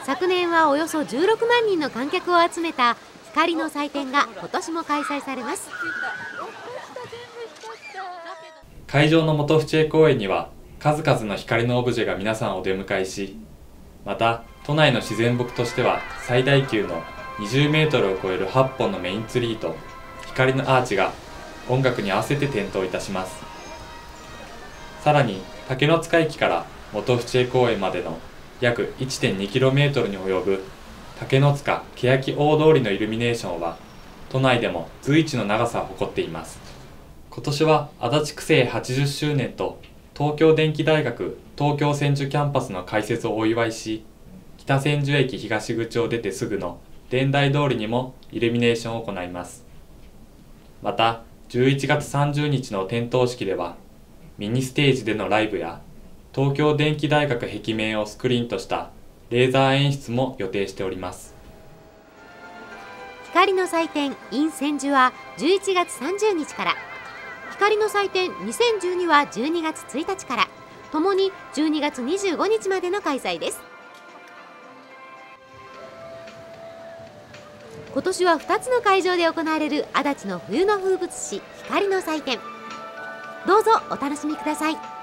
昨年はおよそ16万人の観客を集めた光の祭典が今年も開催されます。 会場の元府中公園には数々の光のオブジェが皆さんをお出迎えし、また都内の自然木としては最大級の20メートルを超える8本のメインツリーと光のアーチが音楽に合わせて点灯いたします。さらに竹ノ塚駅から元府中公園までの約 1.2km に及ぶ竹ノ塚欅大通りのイルミネーションは都内でも随一の長さを誇っています。今年は足立区政80周年と東京電機大学東京千住キャンパスの開設をお祝いし、北千住駅東口を出てすぐの電台通りにもイルミネーションを行います。また11月30日の点灯式ではミニステージでのライブや東京電機大学壁面をスクリーンとしたレーザー演出も予定しております。 光の祭典 in 千住は11月30日から、光の祭典2012は12月1日から、ともに12月25日までの開催です。今年は2つの会場で行われる足立の冬の風物詩光の祭典、どうぞお楽しみください。